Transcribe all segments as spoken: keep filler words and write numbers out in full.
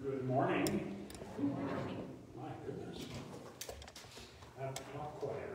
Good morning. Good morning. My goodness. I have to talk quieter.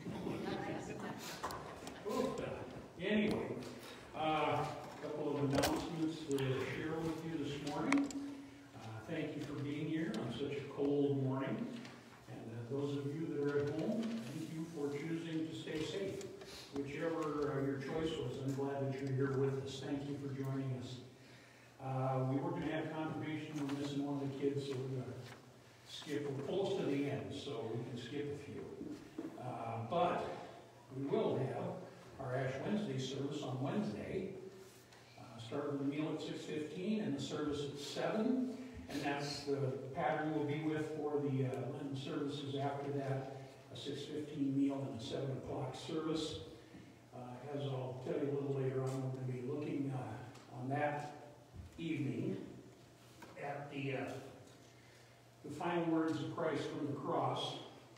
Oh, anyway, uh, a couple of announcements to share with you this morning. Uh, thank you for being here on such a cold morning. And uh, those of you that are at home, thank you for choosing to stay safe. Whichever uh, your choice was, I'm glad that you're here with us. Thank you for joining us. Uh, we were going to have confirmation. We're missing one of the kids, so we're going to skip. We're close to the end, so we can skip a few. Uh, but we will have our Ash Wednesday service on Wednesday. Uh, start with the meal at six fifteen and the service at seven. And that's the pattern we'll be with for the uh, Lenten services after that. A six fifteen meal and a seven o'clock service. Uh, as I'll tell you a little later on, we're going to be looking uh, on that evening at the uh, the final words of Christ from the cross,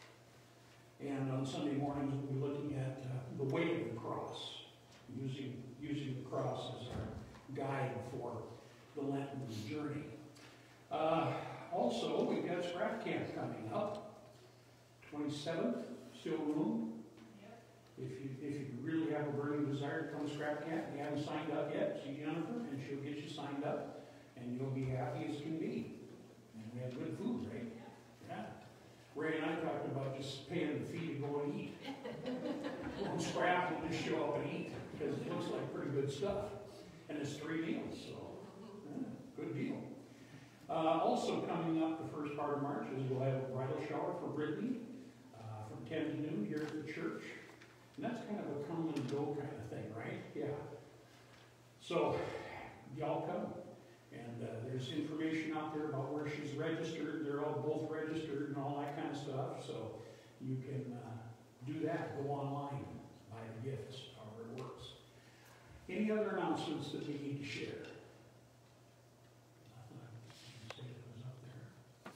and on Sunday mornings we'll be looking at uh, the way of the cross, using using the cross as our guide for the Lenten journey. Uh, also, we've got scrap camp coming up, twenty-seventh, still room. If you, if you really have a burning desire to come to scrap camp and you haven't signed up yet, see Jennifer and she'll get you signed up and you'll be happy as can be. And we have good food, right? Yeah. Ray and I talked about just paying the fee to go and eat. On scrap, we'll just show up and eat because it looks like pretty good stuff. And it's three meals, so yeah, good deal. Uh, also coming up the first part of March is we'll have a bridal shower for Brittany uh, from ten to noon here at the church. And that's kind of a come and go kind of thing, right? Yeah. So, y'all come. And uh, there's information out there about where she's registered. They're all both registered and all that kind of stuff. So, you can uh, do that. Go online, buy the gifts, however it works. Any other announcements that we need to share? Nothing I can say that was up there.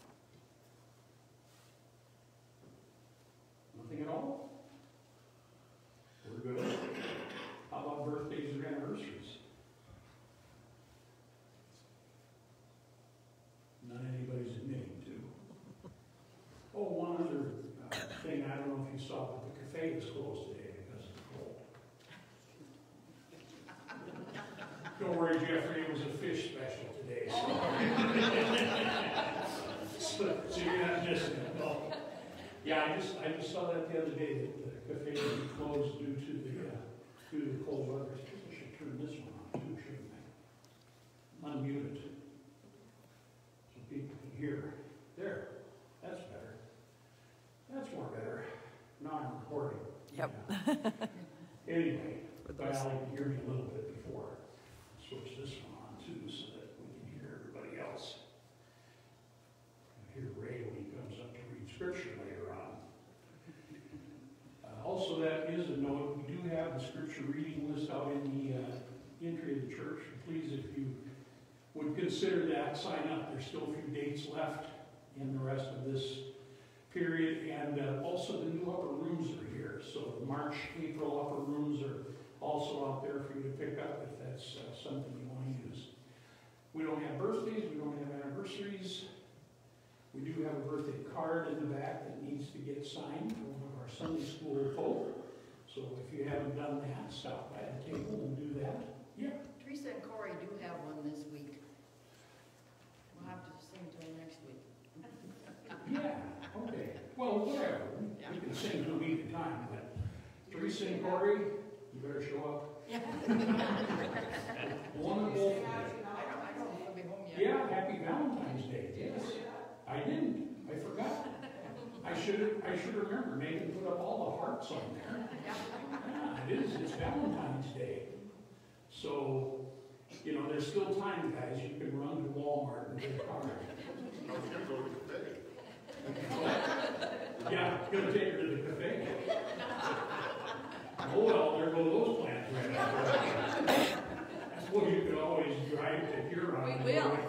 Nothing at all? We're good. How about birthdays or anniversaries? None anybody's admitting to. Oh, one other uh, thing, I don't know if you saw, but the cafe is closed today because of the cold. Don't worry, Jeffrey, it was a fish special today. So, so, so you're not missing it. No. Yeah, I just I just saw that the other day that the cafe was closed due to the uh, due to the cold weather. I should turn this one on too, shouldn't I? Unmute it so people can hear. There, that's better. That's more better. Now I'm recording. Yep. Yeah. Anyway, but I can hear me a little bit before I switch this one on too, so that we can hear everybody else. I hear Ray when he comes up to read scripture later on. Uh, also, that is a note, we do have the scripture reading list out in the uh, entry of the church. Please, if you would consider that, sign up. There's still a few dates left in the rest of this period. And uh, also the new upper rooms are here. So the March, April upper rooms are also out there for you to pick up if that's uh, something you want to use. We don't have birthdays, we don't have anniversaries. We do have a birthday card in the back that needs to get signed from one of our Sunday school folk. So if you haven't done that, stop by the table and do that. Yeah. Teresa and Corey do have one this week. We'll have to sing to them next week. Yeah, okay. Well, whatever. Yeah. We can sing to a week at a time, but Teresa and Corey, you better show up. Yeah. One of both. I don't, I don't want to be home yet. Yeah, happy Valentine's Day. Yes. I didn't. I forgot. I should I should remember. Maybe put up all the hearts on there. Yeah, it is. It's Valentine's Day. So, you know, there's still time, guys. You can run to Walmart and get a card. Yeah, gonna take her to the cafe. Oh well, there go those plans right now. Well, you could always drive to Huron. We will.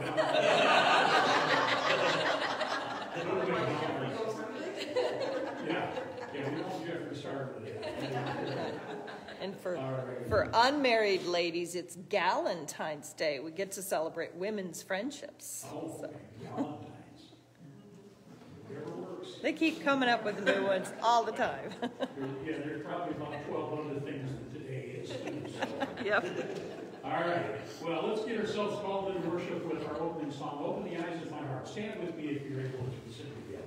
Yeah, yeah, we want Jeffrey started with it. And for All right. for unmarried ladies, it's Galentine's Day. We get to celebrate women's friendships. Oh, So Valentine's. Whatever works. they keep coming up with new ones all the time. Yeah, there's probably about twelve other things that today is too, so. Yep. All right, well, let's get ourselves called into worship with our opening song, Open the Eyes of My Heart. Stand with me if you're able to sit together.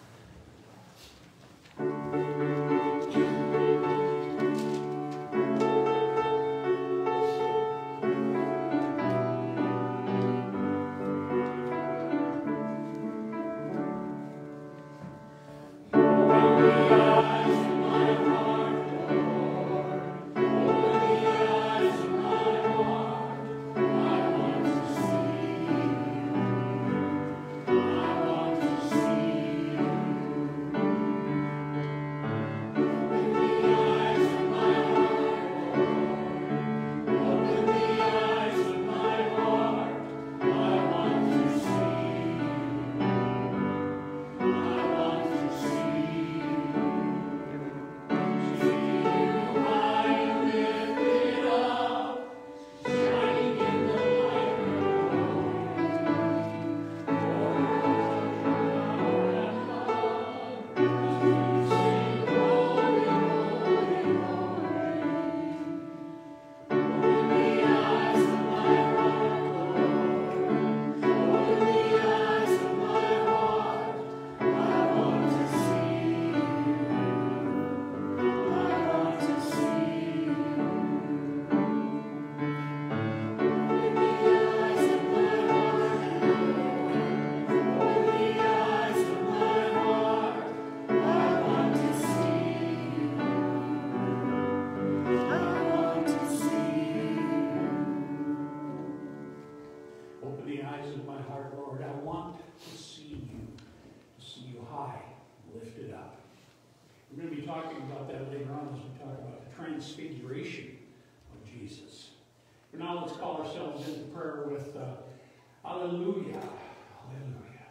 Transfiguration of Jesus. For now, let's call ourselves into prayer with uh, Hallelujah, Hallelujah.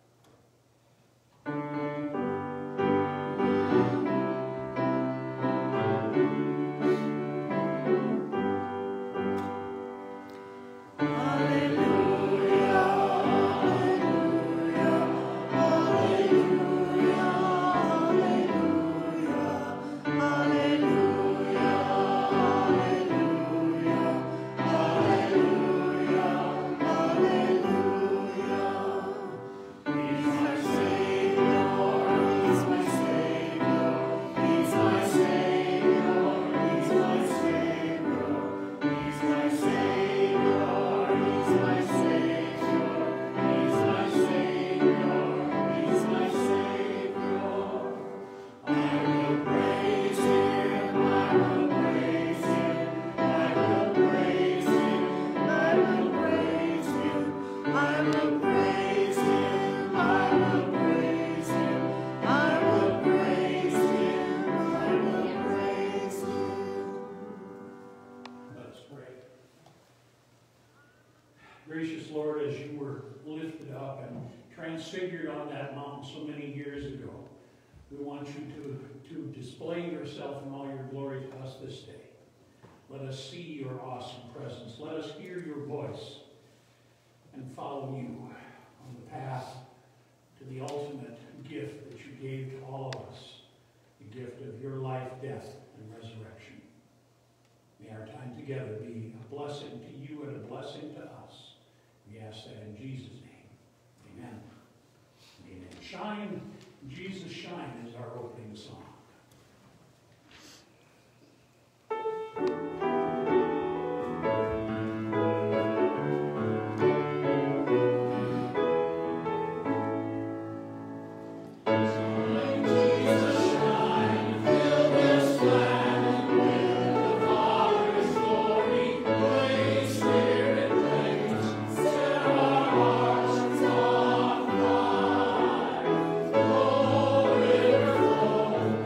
Gracious Lord, as you were lifted up and transfigured on that mountain so many years ago, we want you to, to display yourself in all your glory to us this day. Let us see your awesome presence. Let us hear your voice and follow you on the path to the ultimate gift that you gave to all of us, the gift of your life, death, and resurrection. May our time together be a blessing to you and a blessing to us. We ask that in Jesus' name. Amen. Amen. Shine, Jesus Shine is our opening song. Spirit,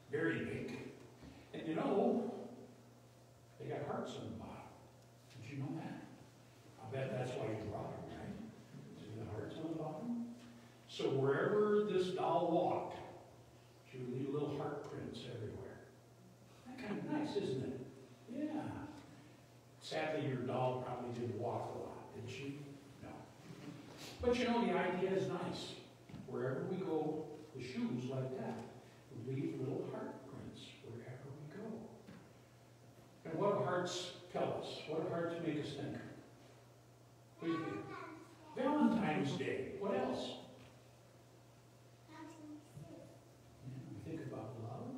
very big. And you know, they got hearts on the bottom. Did you know that? I bet that's why you brought them, right? See the hearts on the bottom? So wherever this doll walked, she would leave little heart prints everywhere. That kind of nice, isn't it? Yeah. Sadly, your doll probably didn't walk a lot, did she? No. But you know, the idea is nice. Wherever we go, the shoes like that would leave little heart prints wherever we go. And what do hearts tell us? What do hearts make us think? What do you think? Valentine's Day. What else? Yeah, we think about love.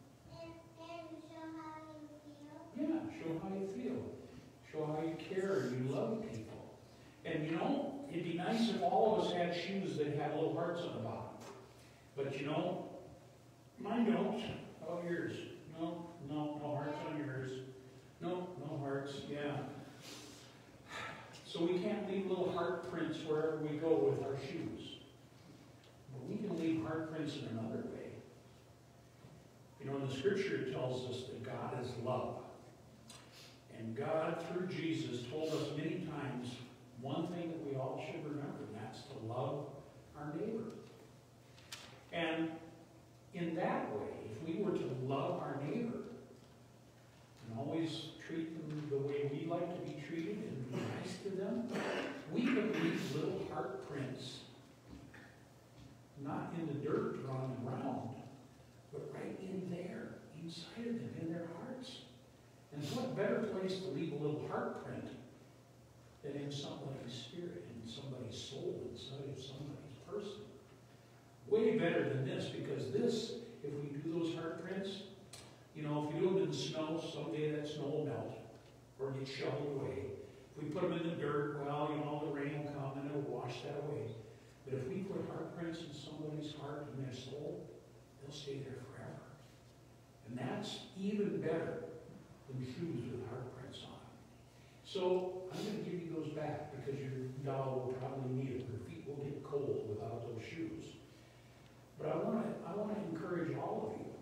Yeah, show how you feel. Show how you care and you love people. And you know, it'd be nice if all of us had shoes that had little hearts on the bottom. But you know, mine don't. How about yours? No, no, no hearts on yours. No, no hearts, yeah. So we can't leave little heart prints wherever we go with our shoes. But we can leave heart prints in another way. You know, in the scripture it tells us that God is love. And God, through Jesus, told us many times one thing that we all should remember, and that's to love our neighbor. And in that way, if we were to love our neighbor and always treat them the way we like to be treated and be nice to them, we could leave little heart prints, not in the dirt or on the ground, but right in there, inside of them, in their hearts. And what better place to leave a little heart print than in somebody's spirit, in somebody's soul, inside of somebody's person? Way better than this, because this, if we do those heart prints, you know, if you do them in the snow, someday that snow will melt or get shoveled away. If we put them in the dirt, well, you know, the rain will come and it'll wash that away. But if we put heart prints in somebody's heart and their soul, they'll stay there forever. And that's even better than shoes with heart prints on them. So I'm going to give you those back because your doll will probably need them. Her feet will get cold without those shoes. But I want to I want to encourage all of you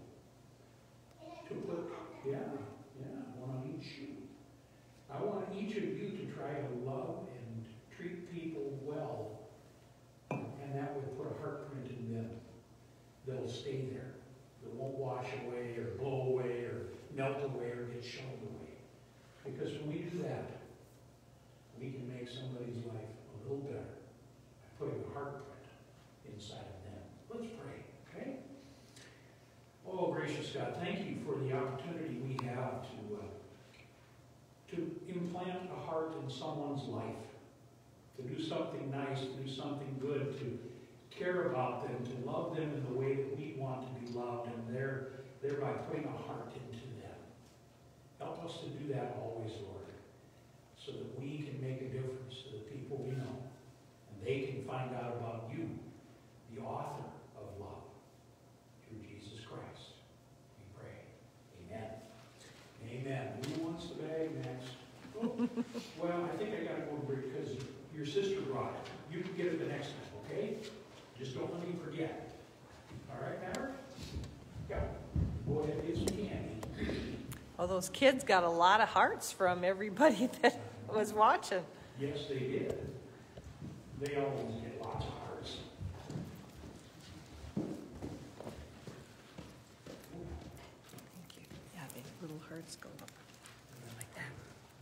to put, yeah, yeah, one on each shoe. I want each of you to try to love and treat people well, and that will put a heart print in them that'll stay there, that won't wash away or blow away or melt away or get shoveled away. Because when we do that, we can make somebody's life a little better by putting a heart print inside of them. Let's pray, okay? Oh, gracious God, thank you for the opportunity we have to uh, to implant a heart in someone's life, to do something nice, to do something good, to care about them, to love them in the way that we want to be loved, and there, thereby putting a heart into them. Help us to do that always, Lord, so that we can make a difference to the people we know, and they can find out about you, the author of love, through Jesus Christ. We pray. Amen. Amen. Who wants the bag next? Oh, well, I think I got to go break because your sister brought it. You can get it the next time, okay? Just don't let me forget. All right, Maverick? Yeah. Go ahead, get some candy. Oh, those kids got a lot of hearts from everybody that was watching. Yes, they did. They always get lots of hearts. Thank you. Yeah, the little hearts go up like that.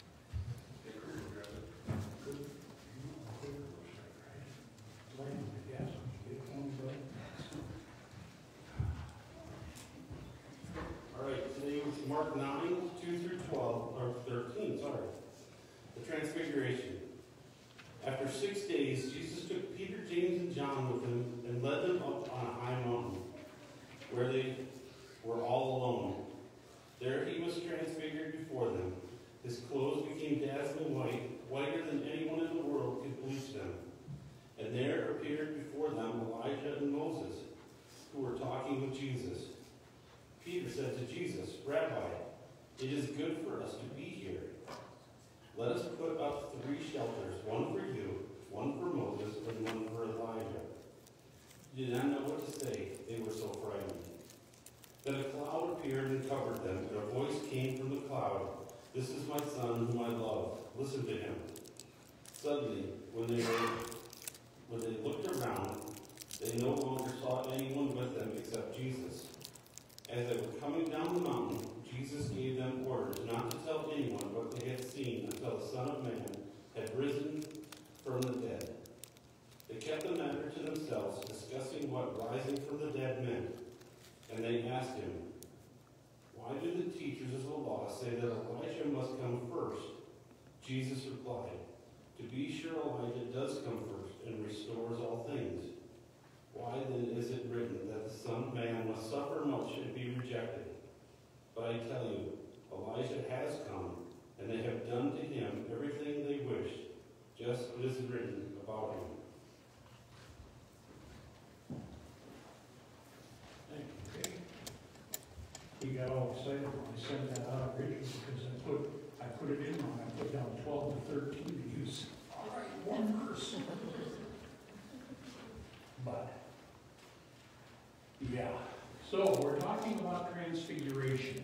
All right, today was Mark nine, two through twelve, or thirteen, sorry. The Transfiguration. After six days, Jesus took Peter, James, and John with him and led them up on a high mountain, where they were all alone. There he was transfigured before them. His clothes became dazzling white, whiter than anyone in the world could bleach them. And there appeared before them Elijah and Moses, who were talking with Jesus. Peter said to Jesus, "Rabbi, it is good for us to be here. Let us put up three shelters, one for you, one for Moses, and one for Elijah." They did not know what to say. They were so frightened. Then a cloud appeared and covered them, and a voice came from the cloud, "This is my son whom I love. Listen to him." Suddenly, when they were, when they looked around, they no longer saw anyone with them except Jesus. As they were coming down the mountain, Jesus gave them orders not to tell anyone what they had seen until the Son of Man had risen from the dead. They kept the matter to themselves, discussing what rising from the dead meant. And they asked him, "Why do the teachers of the law say that Elijah must come first?" Jesus replied, "To be sure Elijah does come first and restores all things. Why then is it written that the Son of Man must suffer much and be rejected? But I tell you, Elijah has come, and they have done to him everything they wished, just as it is written about him." Okay. He got all excited when I sent that out originally because I put, I put it in wrong. I put down twelve to thirteen to use. All right, one verse. But, yeah. So we're talking about transfiguration.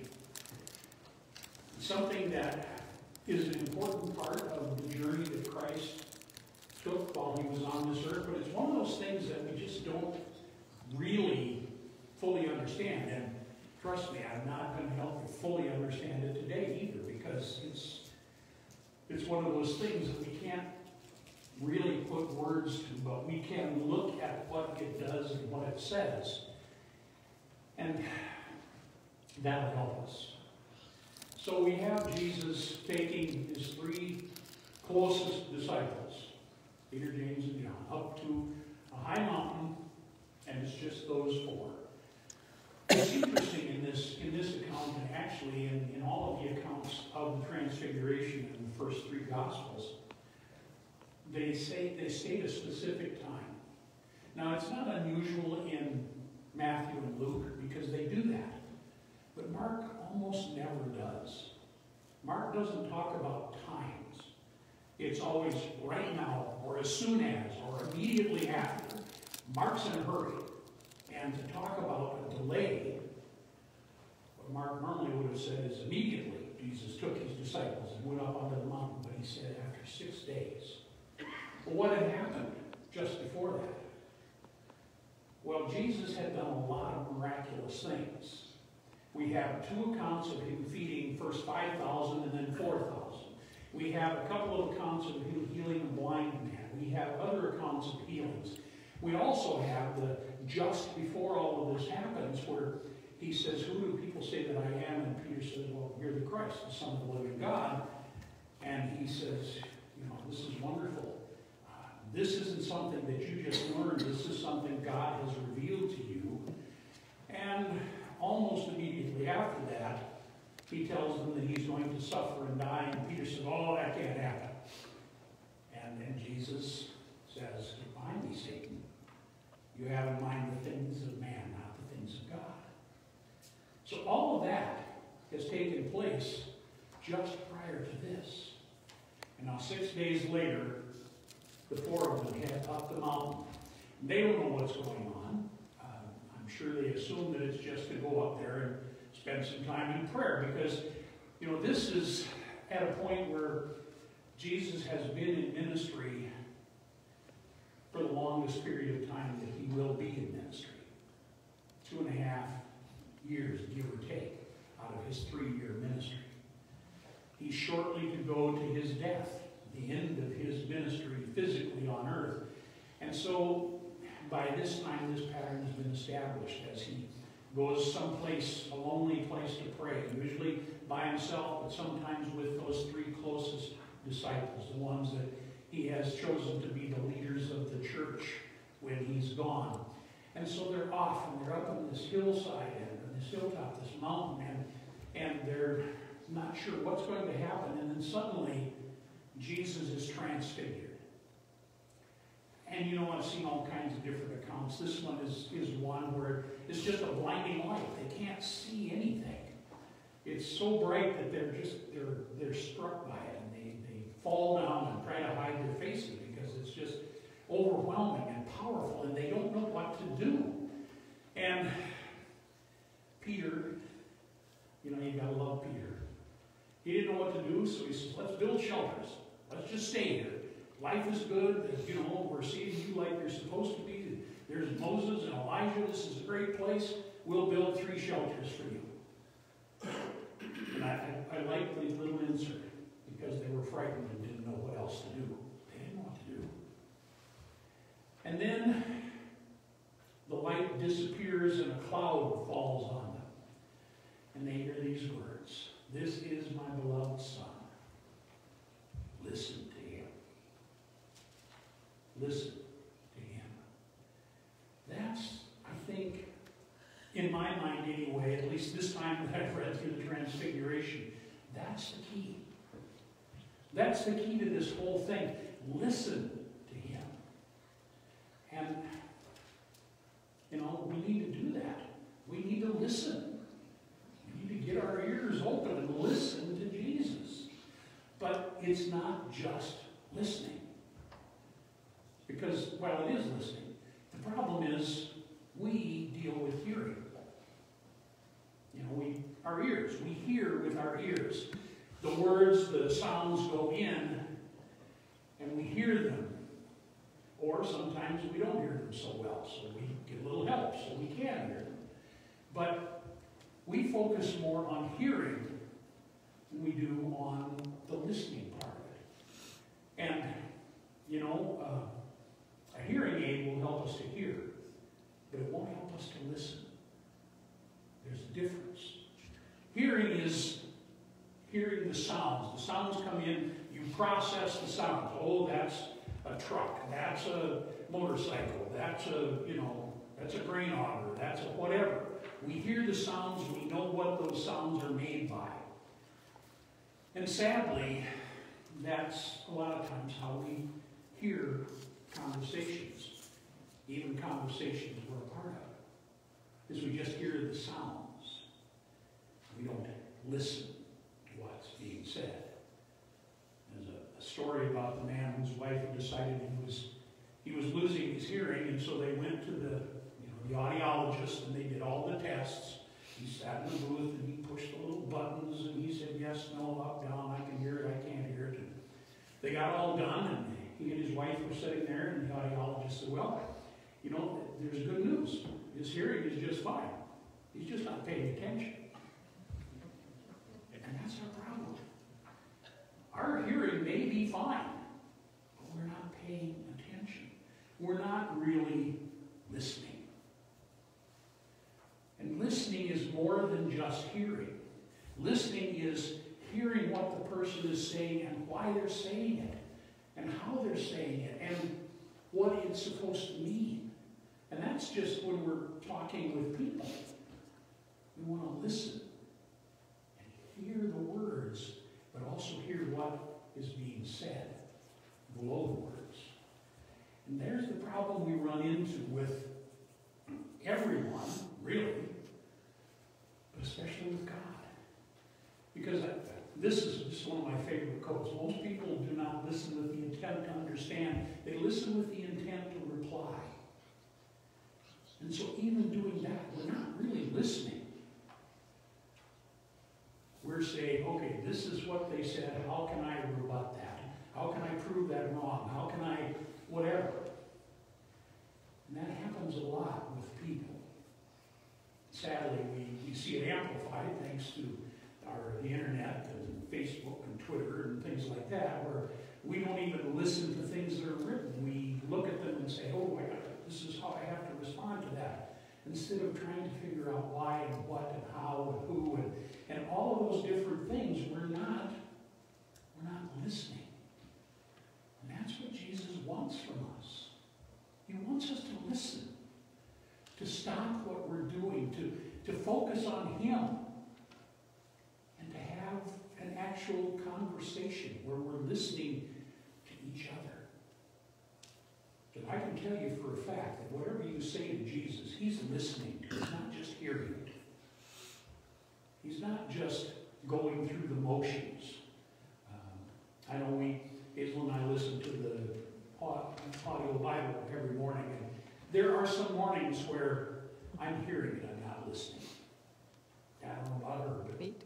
Something that is an important part of the journey that Christ took while he was on this earth, but it's one of those things that we just don't really fully understand. And trust me, I'm not going to help you fully understand it today either, because it's it's one of those things that we can't really put words to, but we can look at what it does and what it says, and that'll help us. So we have Jesus taking his three closest disciples, Peter, James, and John, up to a high mountain, and it's just those four. It's interesting in this in this account, and actually in, in all of the accounts of the Transfiguration in the first three Gospels, they say they state a specific time. Now, it's not unusual in Matthew and Luke because they do that, but Mark almost never does. Mark doesn't talk about times. It's always right now, or as soon as, or immediately after. Mark's in a hurry. And to talk about a delay, what Mark normally would have said is immediately Jesus took his disciples and went up onto the mountain, but he said after six days. Well, what had happened just before that? Well, Jesus had done a lot of miraculous things. We have two accounts of him feeding first five thousand and then four thousand. We have a couple of accounts of him healing a blind man. We have other accounts of healings. We also have the just before all of this happens where he says, "Who do people say that I am?" And Peter says, "Well, you're the Christ, the Son of the living God." And he says, "You know, this is wonderful. Uh, this isn't something that you just learned. This is something God has revealed to you." And almost immediately after that, he tells them that he's going to suffer and die. And Peter says, "Oh, that can't happen." And then Jesus says, "Get behind me, Satan. You have in mind the things of man, not the things of God." So all of that has taken place just prior to this. And now six days later, the four of them head up the mountain. They don't know what's going on. Um, I'm sure they assume that it's just to go up there and spend some time in prayer, because, you know, this is at a point where Jesus has been in ministry for the longest period of time that he will be in ministry. Two and a half years, give or take, out of his three-year ministry. He's shortly to go to his death, the end of his ministry physically on earth. And so, by this time, this pattern has been established as he goes someplace, a lonely place to pray, usually by himself, but sometimes with those three closest disciples, the ones that he has chosen to be the leaders of the church when he's gone. And so they're off, and they're up on this hillside, and on this hilltop, this mountain, and, and they're not sure what's going to happen. And then suddenly, Jesus is transfigured. And you know, I've seen all kinds of different accounts. This one is, is one where it's just a blinding light. They can't see anything. It's so bright that they're just, they're, they're struck by it, and they, they fall down and try to hide their faces because it's just overwhelming and powerful, and they don't know what to do. And Peter You know, you gotta love Peter. He didn't know what to do, so he says, let's build shelters. Let's just stay here. Life is good. You know, we're seeing you like you're supposed to be. There's Moses and Elijah. This is a great place. We'll build three shelters for you. And I, I, I like the little insert because they were frightened and didn't know what else to do. They didn't know what to do. And then the light disappears and a cloud falls on them. And they hear these words, "This is my beloved Son. Listen to him." Listen to him. That's, I think, in my mind anyway, at least this time that I've read through the Transfiguration, that's the key. That's the key to this whole thing. Listen to him. And, you know, we need to do that. We need to listen. We need to get our ears open and listen to Jesus. But it's not just listening. Because while it is listening, the problem is we deal with hearing. You know, we our ears. We hear with our ears. The words, the sounds go in, and we hear them. Or sometimes we don't hear them so well, so we get a little help so we can hear them. But we focus more on hearing than we do on the listening part of it. And, you know, uh, a hearing aid will help us to hear, but it won't help us to listen. There's a difference. Hearing is hearing the sounds. The sounds come in, you process the sounds. Oh, that's a truck, that's a motorcycle, that's a, you know, that's a grain auger, that's a whatever. We hear the sounds, we know what those sounds are made by. And sadly, that's a lot of times how we hear conversations, even conversations we're a part of, is we just hear the sounds. We don't listen to what's being said. There's a, a story about the man whose wife had decided he was he was losing his hearing, and so they went to the you know the audiologist, and they did all the tests. He sat in the booth and he pushed the little buttons, and he said yes, no, up, down, I can hear it, I can't hear it. And they got all done, and he and his wife were sitting there, and the audiologist said, well, you know, there's good news. His hearing is just fine. He's just not paying attention. And that's our problem. Our hearing may be fine, but we're not paying attention. We're not really listening. And listening is more than just hearing. Listening is hearing what the person is saying and why they're saying it, and how they're saying it, and what it's supposed to mean. And that's just when we're talking with people. We want to listen and hear the words, but also hear what is being said below the words. And there's the problem we run into with everyone, really, but especially with God. Because I, this is just one of my favorite quotes. Most people do not listen with the intent to understand. They listen with the intent to reply. And so even doing that, we're not really listening. We're saying, okay, this is what they said. How can I rebut that? How can I prove that wrong? How can I whatever? And that happens a lot with people. Sadly, we, we see it amplified thanks to our, the internet and Facebook and Twitter and things like that, where we don't even listen to things that are written. We look at them and say, oh, I got this is how I have to respond to that, instead of trying to figure out why and what and how and who and, and all of those different things. We're not, we're not listening. And that's what Jesus wants from us. He wants us to listen, to stop what we're doing, to, to focus on Him, and to have an actual conversation where we're listening to each other. And I can tell you for a fact that whatever you say to Jesus, He's listening to. He's not just hearing it. He's not just going through the motions. Um, I know we, Hazel and I listen to the audio Bible every morning, and there are some mornings where I'm hearing it, I'm not listening. I don't know about her, but Me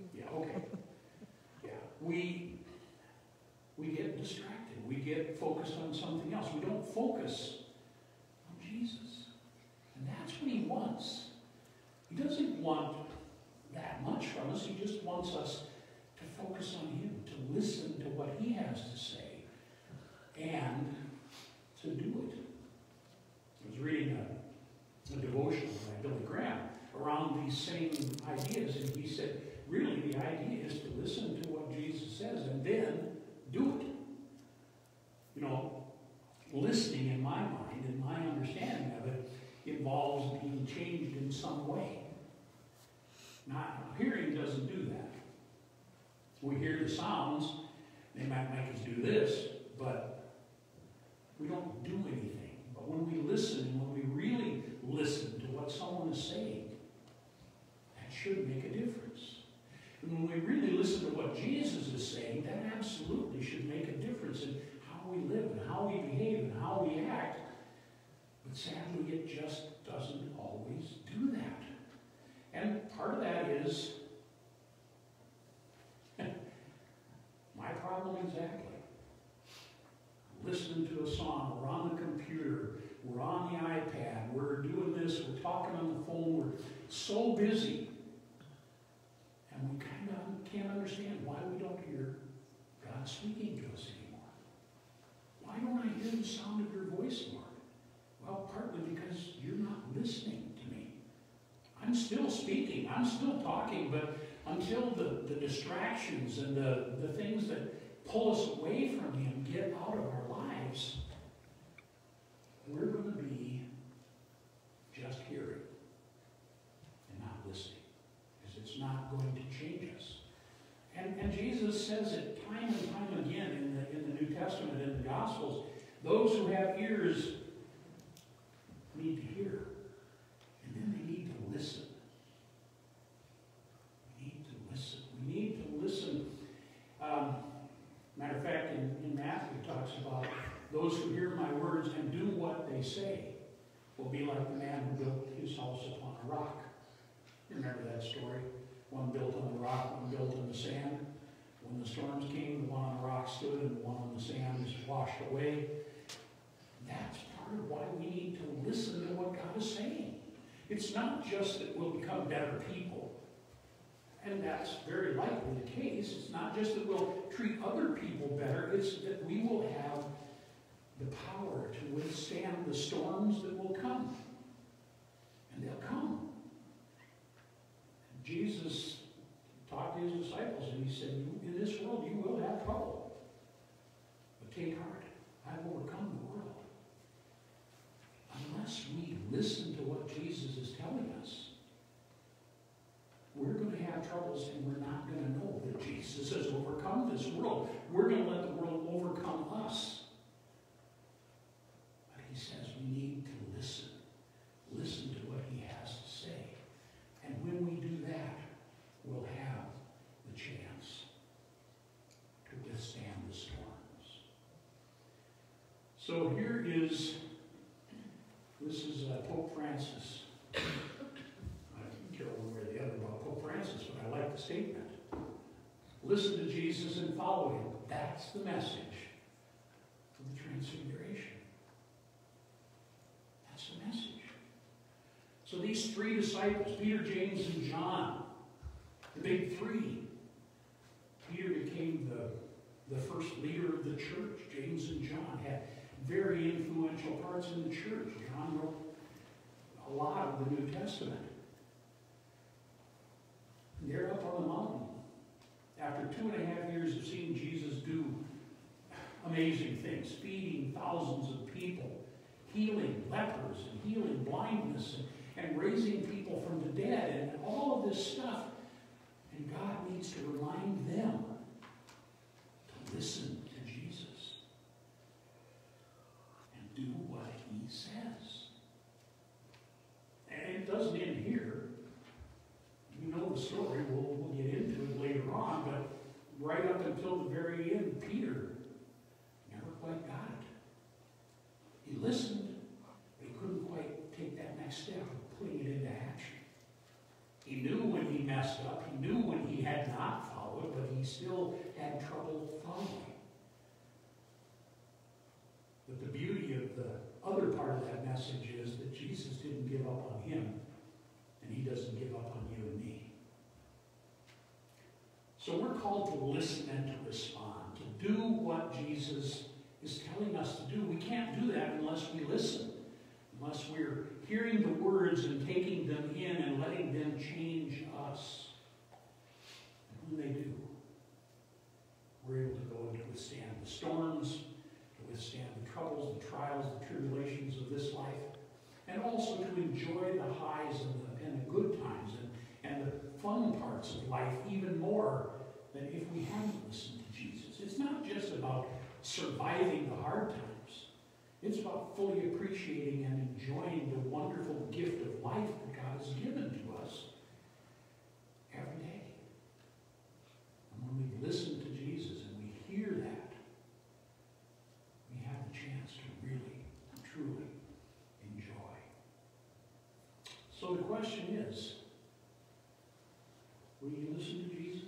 we, we get distracted. We get focused on something else. We don't focus on Jesus. And that's what he wants. He doesn't want that much from us. He just wants us to focus on him, to listen to what he has to say, and to do it. I was reading a, a devotional by Billy Graham around these same ideas, and he said, really, the idea is to listen to what Jesus says and then do it. You know, listening in my mind, in my understanding of it, involves being changed in some way. Not, hearing doesn't do that. We hear the sounds, they might make us do this, but we don't do anything. But when we listen, and when we really listen to what someone is saying, that should make a difference. And when we really listen to what Jesus is saying, that absolutely should make a difference in how we live and how we behave and how we act. But sadly, it just doesn't always do that. And part of that is my problem exactly. Listening to a song, we're on the computer, we're on the iPad, we're doing this, we're talking on the phone, we're so busy. And we kind of can't understand why we don't hear God speaking to us anymore. Why don't I hear the sound of your voice, Lord? Well, partly because you're not listening to me. I'm still speaking, I'm still talking, but until the, the distractions and the, the things that pull us away from him get out of our lives, we're going to be just hearing and not listening, because it's not going to change us. And, and Jesus says it time and time again in the, in the New Testament, in the Gospels, those who have ears need to hear, and then they need to listen. We need to listen. We need to listen. Um, matter of fact, in, in Matthew, it talks about those who hear my words and do what they say will be like the man who built his house upon a rock. You remember that story? One built on the rock, one built on the sand. When the storms came, the one on the rock stood and the one on the sand was washed away. That's part of why we need to listen to what God is saying. It's not just that we'll become better people. And that's very likely the case. It's not just that we'll treat other people better. It's that we will have the power to withstand the storms that will come. And they'll come. And Jesus talked to his disciples and he said, in this world you will have trouble. But take heart. I've overcome the world. Unless we listen to what Jesus is telling us, we're going to have troubles and we're not going to know that Jesus has overcome this world. We're going to let the world overcome us. But he says we need to listen. Listen to what he has to say. And when we do that, we'll have the chance to withstand the storms. So here is, this is uh, Pope Francis. I don't care one way or the other about Pope Francis, but I like the statement. Listen to Jesus and follow him. That's the message of the Transfiguration. That's the message. So these three disciples, Peter, James, and John, the big three. Peter became the, the first leader of the church. James and John had very influential parts in the church. John wrote a lot of the New Testament. And they're up on the mountain. After two and a half years of seeing Jesus do amazing things, feeding thousands of people, healing lepers and healing blindness and, and raising people from the dead and all of this stuff. And God needs to remind them to listen to Jesus and do what he says. And it doesn't end here. You know the story. We'll, we'll get into it later on. But right up until the very end, Peter never quite got it. He listened, but he couldn't quite take that next step of putting it into action. He knew when he messed up. He knew when he had not followed, but he still had trouble following. But the beauty of the other part of that message is that Jesus didn't give up on him, and he doesn't give up on you and me. So we're called to listen and to respond, to do what Jesus is telling us to do. We can't do that unless we listen, unless we're hearing the words and taking them in and letting them change us. And when they do, we're able to go and to withstand the storms, to withstand the troubles, the trials, the tribulations of this life, and also to enjoy the highs and the, and the good times and, and the fun parts of life even more than if we hadn't listened to Jesus. It's not just about surviving the hard times. It's about fully appreciating and enjoying the wonderful gift of life that God has given to us every day. And when we listen to Jesus and we hear that, we have the chance to really, truly enjoy. So the question is, will you listen to Jesus?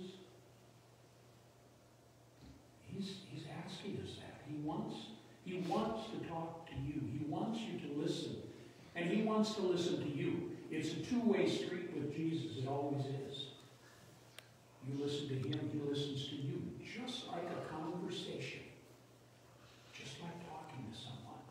He's, he's asking us that. He wants, he wants to talk to you. He wants you to listen. And he wants to listen to you. It's a two-way street with Jesus. It always is. You listen to him, he listens to you. Just like a conversation. Just like talking to someone.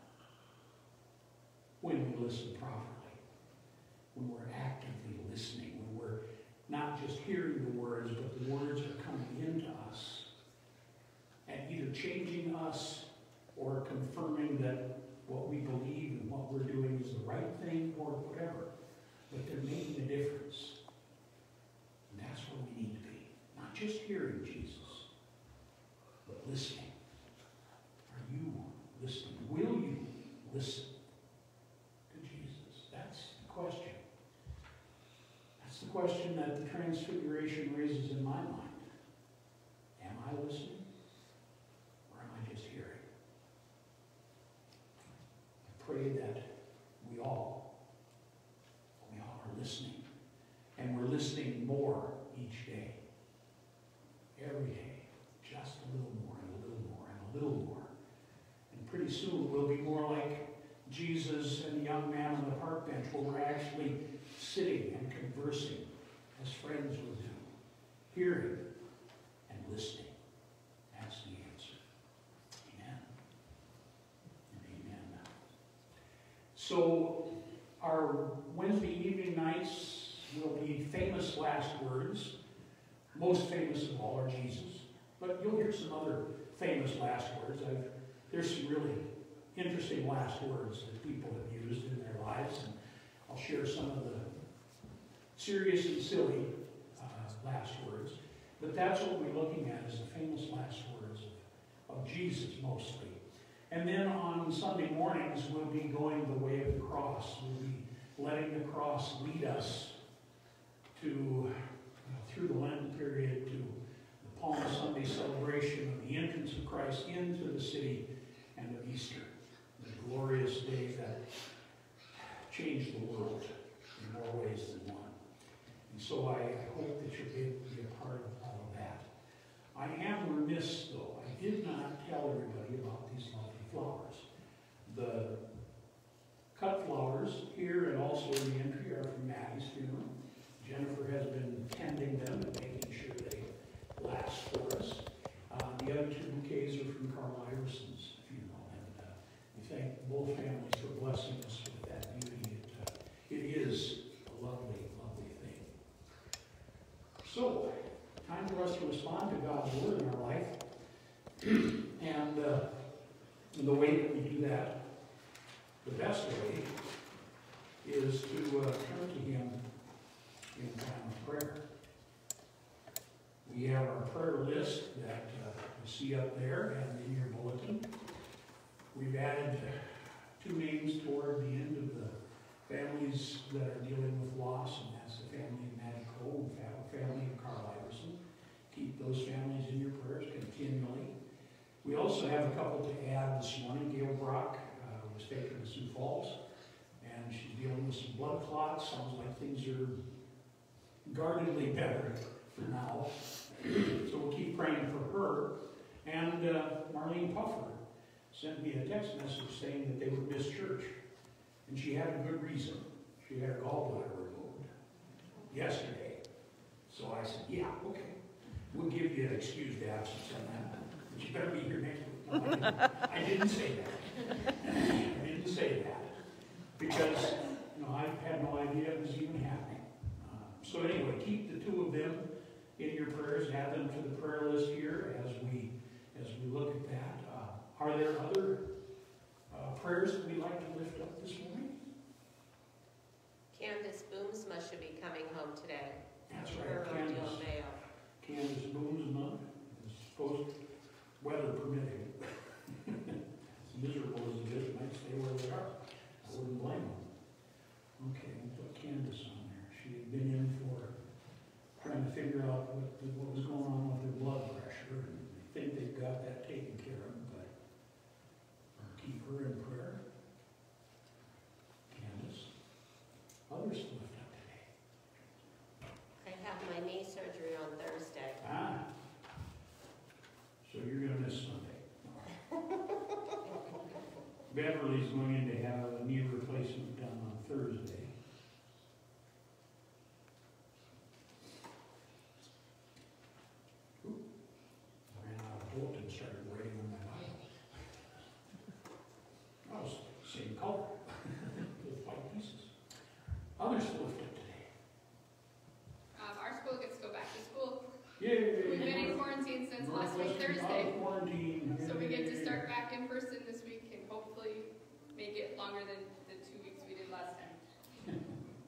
When we listen properly. When we're actively listening. When we're not just hearing the words, but the words are coming into us. And either changing us or confirming that what we believe and what we're doing is the right thing or whatever. But they're making a difference. And that's where we need to be. Not just hearing Jesus, but listening. Are you listening? Will you listen to Jesus? That's the question. That's the question that the Transfiguration raises in my mind. Am I listening? Pray that we all, we all are listening. And we're listening more each day. Every day. Just a little more and a little more and a little more. And pretty soon we'll be more like Jesus and the young man on the park bench where we're actually sitting and conversing as friends would do. Hearing and listening. That's the answer. Amen. So our Wednesday evening nights will be famous last words. Most famous of all are Jesus. But you'll hear some other famous last words. I've, there's some really interesting last words that people have used in their lives. And I'll share some of the serious and silly uh, last words. But that's what we're looking at is the famous last words of, of Jesus mostly. And then on Sunday mornings, we'll be going the way of the cross. We'll be letting the cross lead us to, uh, through the Lenten period, to the Palm Sunday celebration of the entrance of Christ into the city and of Easter, the glorious day that changed the world in more ways than one. And so I, I hope that you'll be able to be a part of all of that. I am remiss, though. I did not tell everybody about these lovely flowers. The cut flowers here and also in the entry are from Maddie's funeral. Jennifer has been tending them and making sure they last for us. Uh, the other two bouquets are from Carl Iverson's funeral, and uh, we thank both families for blessing us with that beauty. It, uh, it is a lovely, lovely thing. So, time for us to respond to God's word in our life. And uh, the way that we do that, the best way, is to uh, turn to him in time of prayer. We have our prayer list that uh, you see up there and in your bulletin. We've added two names toward the end of the families that are dealing with loss, and that's the family of Maddie Cole and the family of Carl Iverson. Keep those families in your prayers continually. We also have a couple to add this morning. Gail Brock uh, was taken to Sioux Falls, and she's dealing with some blood clots. Sounds like things are guardedly better for now. So we'll keep praying for her. And uh, Marlene Puffer sent me a text message saying that they would miss church. And she had a good reason. She had her gallbladder removed yesterday. So I said, yeah, okay. We'll give you an excused absence on that. But you better be here next week. No, I, didn't. I didn't say that. I didn't say that. Because, you know, I had no idea it was even happening. Uh, so anyway, keep the two of them in your prayers. Add them to the prayer list here as we as we look at that. Uh, are there other uh, prayers that we'd like to lift up this morning? Candace Boomsma should be coming home today. That's Her right, Rodeo Candace. Mayo. Candace Boomsma is supposed, weather permitting. As miserable as it is, it might stay where they are. I wouldn't blame them. Okay, we'll put Candace on there. She had been in for trying to figure out what, what was going on with her blood pressure, and I think they've got that taken care of, but uh, keep her in prayer. Candace. Others to lift up today. I have my knee surgery on Thursday. Ah. So you're gonna miss Sunday. Beverly's going in to have a knee replacement done on Thursday. Oop. I ran out of bolt and started writing on my Bible. Oh, it's the same color, with white pieces. Others to lift up today. Um, our school gets to go back to school. Yay! We've been in quarantine since last week Northwestern Thursday, out of quarantine. so we get to Yay. start back in person this week and hopefully make it longer than the two weeks we did last time.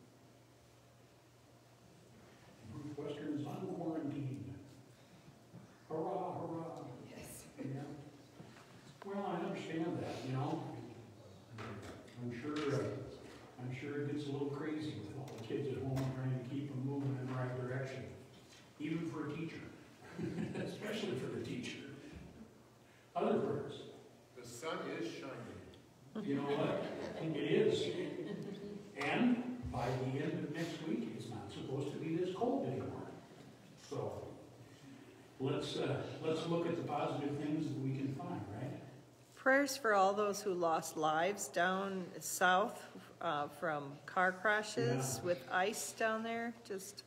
Northwestern is unquarantined. Hurrah, hurrah. Yes. Yeah. Well, I understand that, you know. I'm sure, uh, I'm sure it gets a little crazy with all the kids at home trying to keep them moving in the right direction. Even for a teacher. Especially for the teacher. Other prayers. The sun is shining. You know what? It is. And by the end of next week, it's not supposed to be this cold anymore. So, let's, uh, let's look at the positive things that we can find, right? Prayers for all those who lost lives down south uh, from car crashes Yeah. with ice down there. Just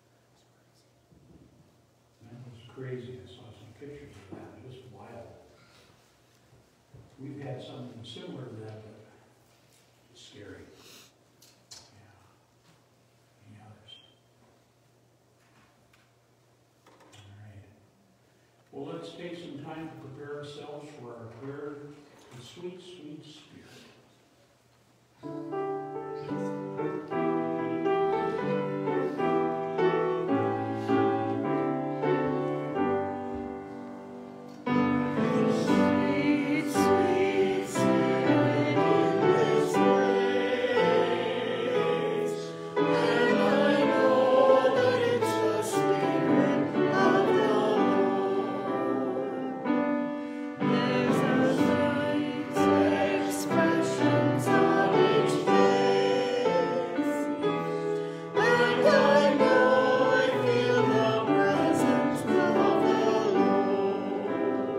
That was crazy. I saw some pictures of that. It was wild. We've had something similar to that, but it's scary. Yeah. Any others? All right. Well, let's take some time to prepare ourselves for our prayer, the sweet, sweet Spirit. sweet, sweet Spirit in this place, and I know that it's the Spirit of the Lord. There's a light expressions on each face, and I know I feel the presence of the Lord.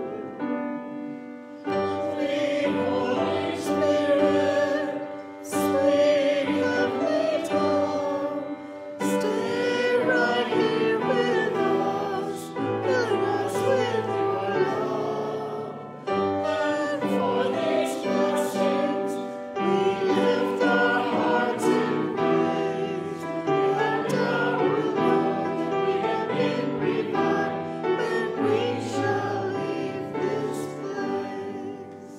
Sweet Holy Spirit, sweet heavenly dove, stay right here with us, filling us with your love. And for these blessings, we lift our hearts in praise, and now we know that we have been revived, and we shall leave this place.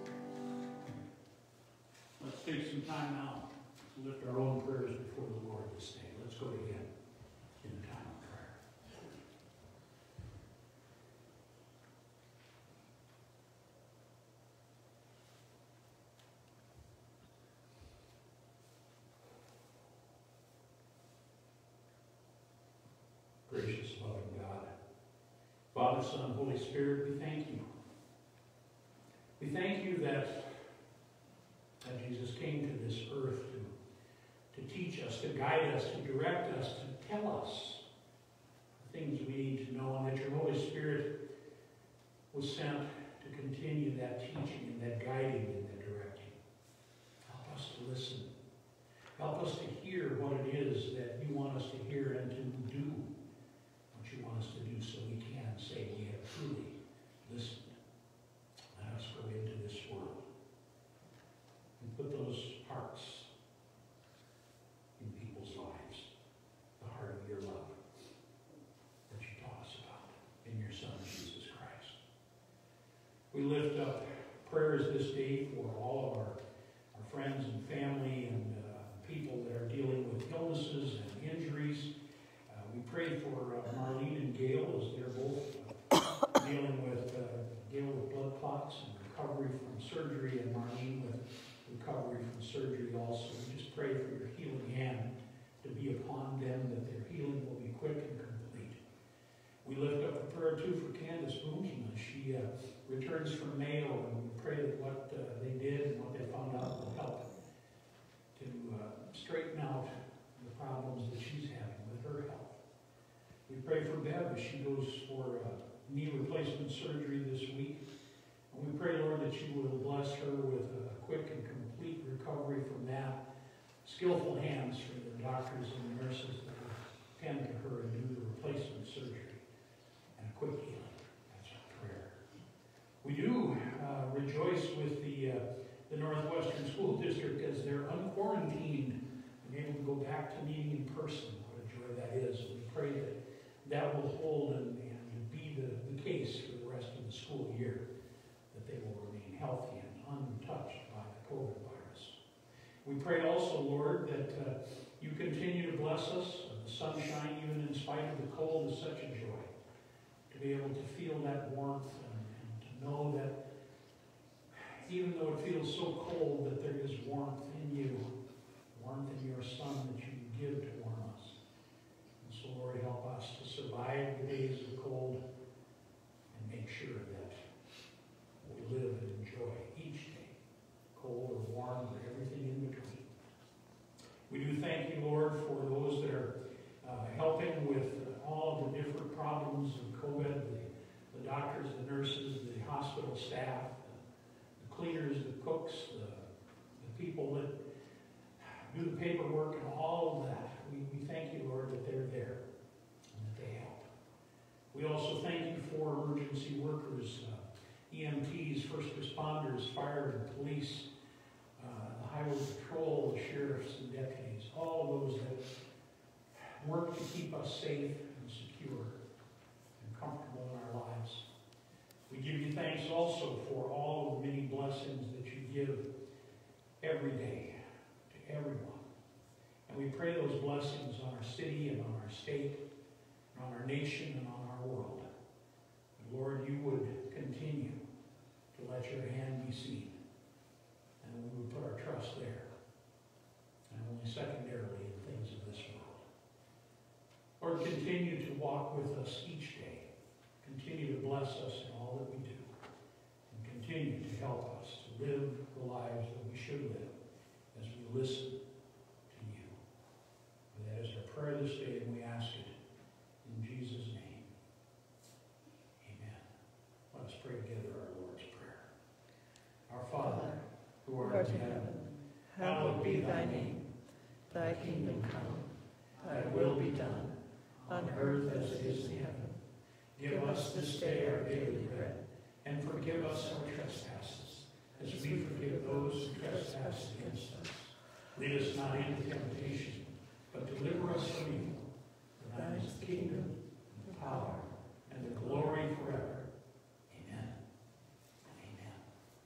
Let's take some time now to lift our own prayers before the Lord this day. Let's go again in a time of prayer. Gracious, loving God, Father, Son, Holy Spirit, we thank you. We thank you that that Jesus came to this earth to, to teach us, to guide us, to direct us, to tell us the things we need to know, and that your Holy Spirit was sent to continue that teaching and that guiding and that directing. Help us to listen. Help us to hear what it is that you want us to hear and to do what you want us to do so we can say we have truly listened. Let us go into this world and put those hearts in people's lives, the heart of your love that you taught us about in your Son, Jesus Christ. We lift up prayers this day for all of our, our friends and family and uh, people that are dealing with illnesses and injuries. Uh, we pray for uh, Marlene and Gail as they're both uh, dealing with uh, Gail with blood clots and recovery from surgery, and Marlene with recovery from surgery also. We just pray for your healing hand to be upon them, that their healing will be quick and complete. We lift up a prayer too for Candace Boomsman. She uh, returns from Mayo, and we pray that what uh, they did and what they found out will help to uh, straighten out the problems that she's having with her health. We pray for Bev as she goes for uh, knee replacement surgery this week. And we pray, Lord, that you will bless her with a quick and complete recovery from that. Skillful hands for the doctors and the nurses that will tend to her and do the replacement surgery. And a quick healing. That's our prayer. We do uh, rejoice with the, uh, the Northwestern School District as they're unquarantined and able to go back to meeting in person. What a joy that is. We pray that that will hold and, and be the, the case for the rest of the school year, that they will remain healthy and untouched by the COVID virus. We pray also, Lord, that uh, you continue to bless us. The sunshine, even in spite of the cold, is such a joy to be able to feel that warmth and, and to know that even though it feels so cold, that there is warmth in you, warmth in your Son that you give to warm us. And so, Lord, help us to survive the days of cold and make sure that we live and enjoy each day, cold or warm or everything in between. We do thank you, Lord, for those that are uh, helping with all the different problems of COVID, the, the doctors, the nurses, the hospital staff, the cleaners, the cooks, the, the people that do the paperwork and all of that. We, we thank you, Lord, that they're there and that they help. We also thank you for emergency workers, uh, E M Ts, first responders, fire and police, uh, the highway patrol, the sheriffs and deputies, all of those that work to keep us safe and secure and comfortable in our lives. We give you thanks also for all of the many blessings that you give every day to everyone. And we pray those blessings on our city and on our state, and on our nation and on our world. And Lord, you would continue to let your hand be seen. And we would put our trust there, and only secondarily in things of this world. Lord, continue to walk with us each day. Continue to bless us in all that we do. And continue to help us to live the lives that we should live as we listen to you. And that is our prayer this day, and we ask it in Jesus' name. Amen. Let us pray together our Lord's Prayer. Our Father, who art in heaven, hallowed be thy name. Thy kingdom come, Thy will be done, on earth as it is in heaven. Give us this day our daily bread, and forgive us our trespasses, as we forgive those who trespass against us. Lead us not into temptation, but deliver us from evil. For thine is the kingdom, and the power, and the glory forever. Amen. Amen.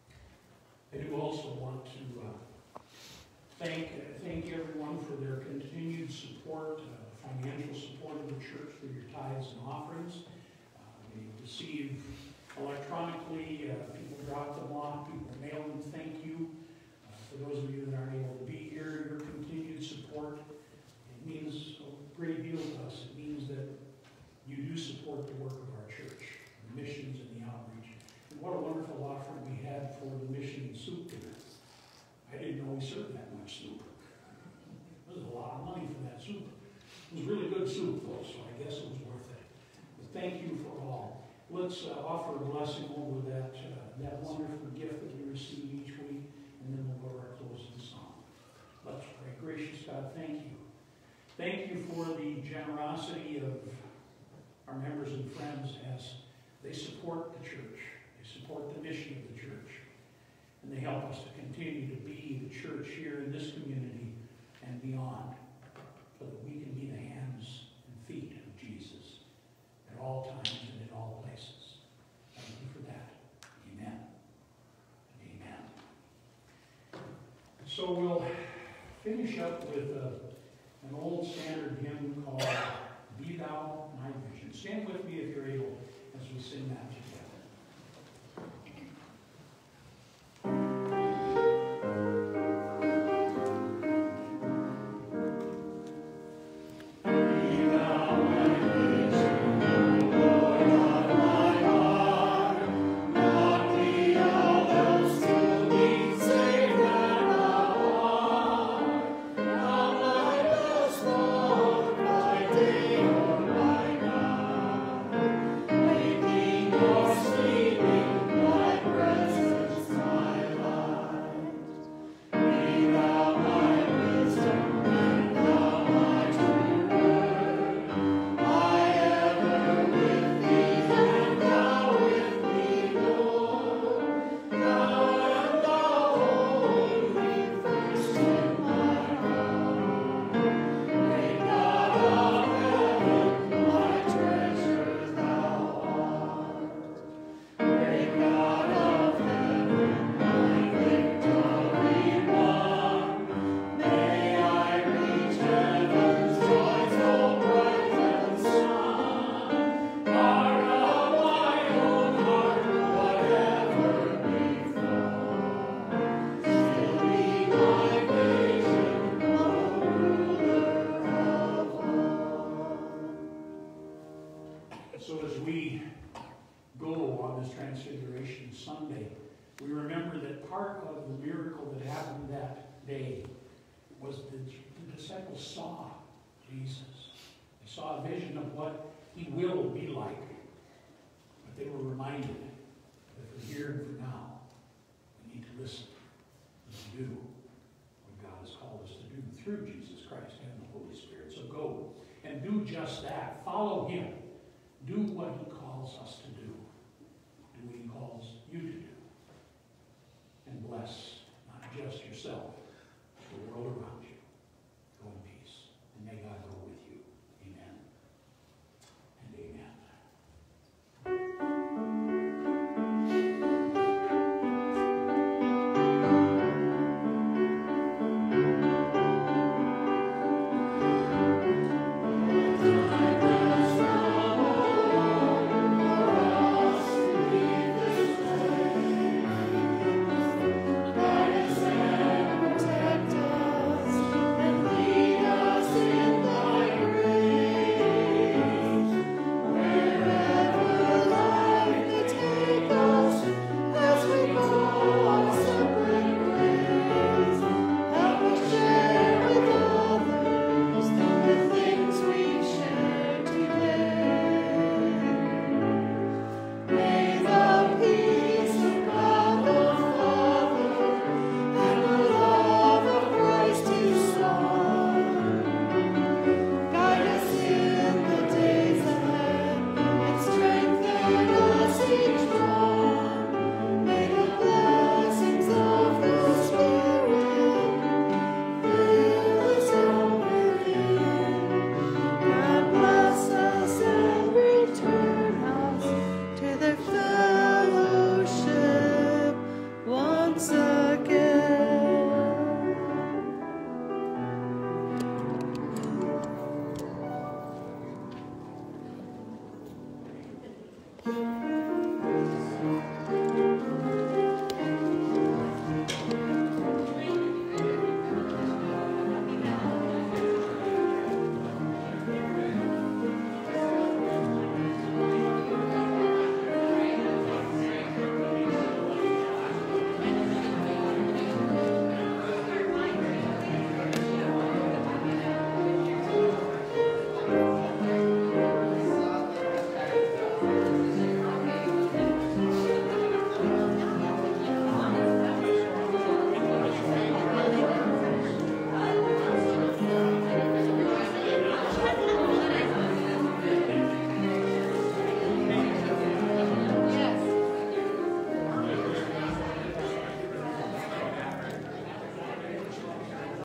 I do also want to uh, thank, uh, thank everyone for their continued support, uh, financial support of the church through your tithes and offerings. Uh, we receive electronically, uh, people drop them off, people mail them, thank you. Uh, for those of you that aren't able to be here, your continued support, it means a great deal to us. It means that you do support the work of our church, the missions and the outreach. And what a wonderful offering we had for the mission soup dinner. I didn't know we served that much soup. It was a lot of money for that soup. It was really good soup, though, so I guess it was worth it. But thank you for all. let's uh, offer a blessing over that, uh, that wonderful gift that we receive each week, and then we'll go to our closing song. Let's pray. Gracious God, thank you. Thank you for the generosity of our members and friends as they support the church. They support the mission of the church. And they help us to continue to be the church here in this community and beyond, so that we can be the hands and feet of Jesus at all times and in all places. Thank you for that. Amen. Amen. So we'll finish up with a, an old standard hymn called Be Thou My Vision. Stand with me if you're able as we sing that together. So as we go on this Transfiguration Sunday, we remember that part of the miracle that happened that day was that the disciples saw Jesus. They saw a vision of what he will be like. But they were reminded that for here and for now, we need to listen and to do what God has called us to do through Jesus Christ and the Holy Spirit. So go and do just that. Follow him. Do what he calls us to do.